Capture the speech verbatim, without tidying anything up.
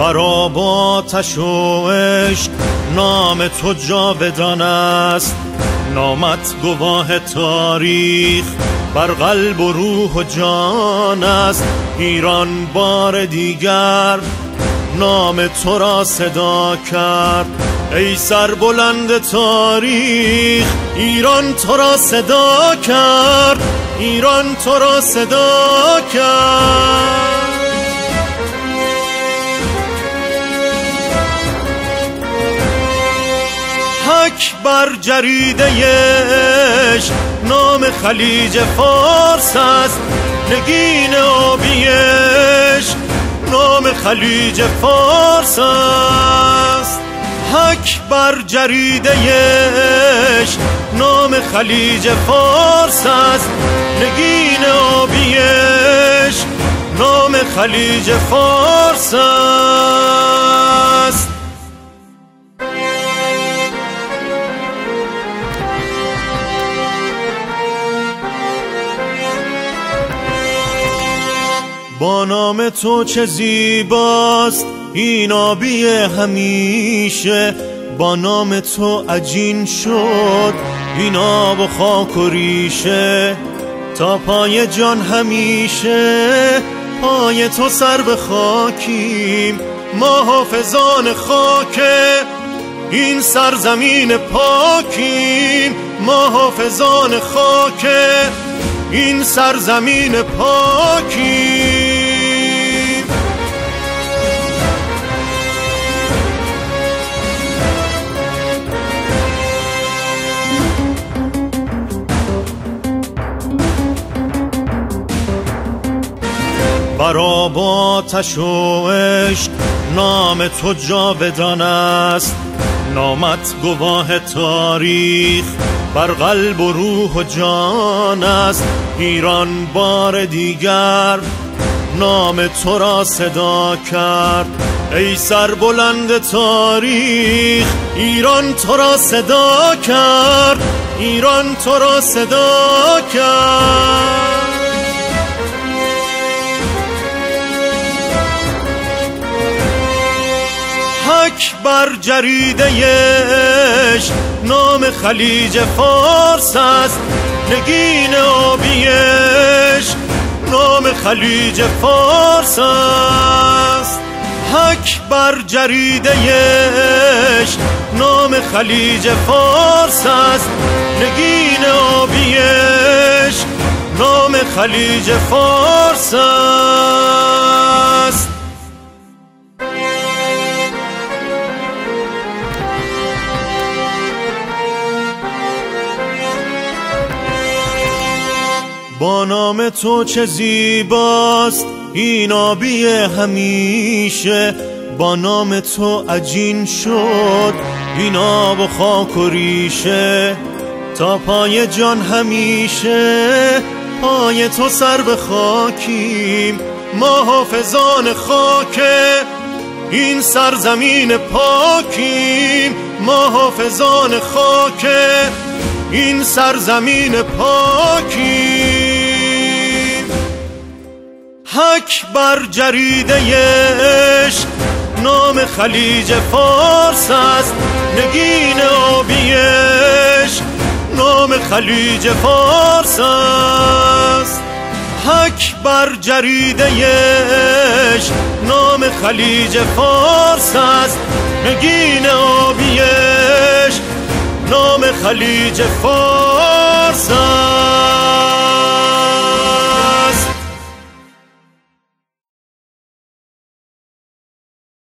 بر آب آتش و عشق نام تو جاودان است. نامت گواه تاریخ بر قلب و روح و جان است. ایران بار دیگر نام تو را صدا کرد. ای سربلند تاریخ ایران تو را صدا کرد. ایران تو را صدا کرد. حک بر جریده عشق نام خلیج فارس است. نگین آبی عشق نام خلیج فارس است. حک بر جریده عشق نام خلیج فارس است. نگین آبی عشق نام خلیج فارس است. با نام تو چه زیباست این آبی همیشه. با نام تو عجین شد این آب و خاک و ریشه. تا پای جان همیشه پای تو سر به خاکیم. ما حافظان خاک این سرزمین پاکیم. ما حافظان خاک این سرزمین پاکیم. بر آب آتش و عشق نام تو جاودان است. نامت گواه تاریخ بر قلب و روح و جان است. ایران بار دیگر نام تو را صدا کرد. ای سربلند تاریخ ایران تو را صدا کرد. ایران تو را صدا کرد. حک بر جریده عشق نام خلیج فارس است. نگین آبی عشق نام خلیج فارس است. حک بر جریده عشق نام خلیج فارس است. نگین آبی عشق نام خلیج فارس است. با نام تو چه زیباست این آبی همیشه. با نام تو عجین شد این آب و خاک و ریشه. تا پای جان همیشه پای تو سر به خاکیم. ما حافظان خاک این سرزمین پاکیم. ما حافظان خاک این سرزمین پاکیم. حک بر جریده عشق نام خلیج فارس است. نگین آبی عشق نام خلیج فارس است. حک بر جریده عشق نام خلیج فارس است. نگین آبی عشق نام خلیج فارس